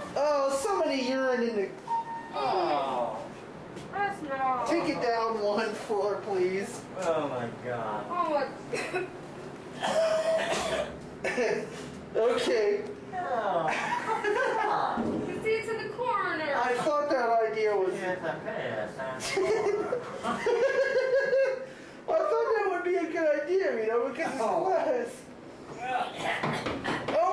Oh, somebody urine in the... Oh. That's not. Take it down one floor, please. Oh my god. Oh my. Okay. Oh. See, it's in the corner. I thought that idea was... It's a piss. I thought that would be a good idea, you know, because it's glass. Oh